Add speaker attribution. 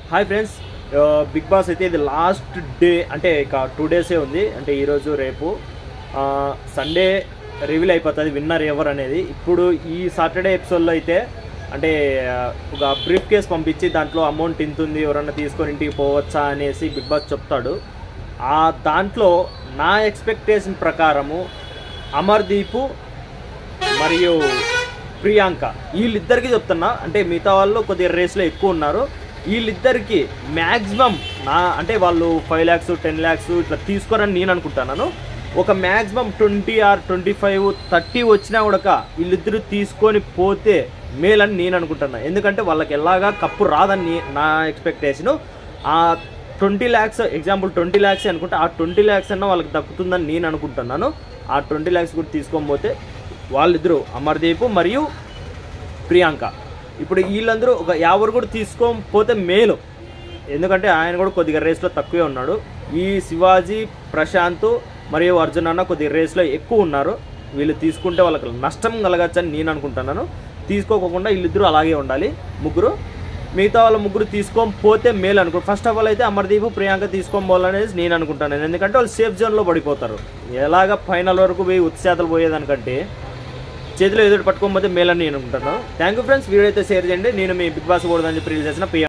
Speaker 1: Hi friends, big boss అయితే ఇది last day, అంటే ఇక 2 డేసే ఉంది. అంటే ఈరోజు రేపు సండే రివీల్ అయిపోతుంది విన్నర్ ఎవరు అనేది. ఇప్పుడు ఈ సాటర్డే ఎపిసోడ్లో అయితే అంటే ఒక బ్రీఫ్ కేస్ పంపించి దాంట్లో అమౌంట్ ఇంత ఉంది, ఎవరన్నా తీసుకొని ఇంటికి పోవచ్చా అనేసి బిగ్ బాస్ చెప్తాడు. ఆ దాంట్లో నా ఎక్స్పెక్టేషన్ ప్రకారము అమర్దీప్ మరియు ప్రియాంక వీళ్ళిద్దరికీ చెప్తున్నా. అంటే మిగతా వాళ్ళు కొద్దిగా రేస్లో ఎక్కువ ఉన్నారు. వీళ్ళిద్దరికి మ్యాక్సిమం అంటే వాళ్ళు 5 lakhs 10 lakhs ఇట్లా తీసుకోరని నేను అనుకుంటున్నాను. ఒక మ్యాక్సిమం 20 or 25 30 వచ్చినా కూడా వీళ్ళిద్దరూ తీసుకొని పోతే మేలని నేను అనుకుంటున్నాను. ఎందుకంటే వాళ్ళకి ఎలాగా కప్పు రాదని నా ఎక్స్పెక్టేషను. ఆ 20 lakhs ఎగ్జాంపుల్ 20 lakhs అనుకుంటే ఆ 20 lakhs అన్న వాళ్ళకి దక్కుతుందని నేను అనుకుంటున్నాను. ఆ 20 lakhs కూడా తీసుకొని పోతే వాళ్ళిద్దరూ అమర్దీప్ మరియు ప్రియాంక, ఇప్పుడు వీళ్ళందరూ ఒక 50 కూడా తీసుకోకపోతే మేలు. ఎందుకంటే ఆయన కూడా కొద్దిగా రేస్లో తక్కువే ఉన్నాడు. ఈ శివాజీ, ప్రశాంత్ మరియు అర్జున్ అన్న కొద్దిగా రేస్లో ఎక్కువ ఉన్నారు. వీళ్ళు తీసుకుంటే వాళ్ళకి నష్టం కలగచ్చని నేను అనుకుంటున్నాను. తీసుకోకుండా వీళ్ళిద్దరూ అలాగే ఉండాలి ముగ్గురు. మిగతా వాళ్ళ ముగ్గురు తీసుకోకపోతే మేలు అనుకో. ఫస్ట్ ఆఫ్ ఆల్ అయితే అమర్దీప్, ప్రియాంక తీసుకోవాలనేది నేను అనుకుంటున్నాను. ఎందుకంటే వాళ్ళు సేఫ్ జోన్లో పడిపోతారు. ఎలాగ ఫైనల్ వరకు పోయి ఉత్సాహాలు పోయేదానికంటే చేతిలో ఎదురు పట్టుకోకపోతే మేలని నేను అనుకుంటున్నాను. థ్యాంక్ యూ ఫ్రెండ్స్, వీడియో అయితే షేర్ చేయండి. నేను మీ బిగ్ బాస్ కూడదని చెప్పి రిలీజ్ చేసిన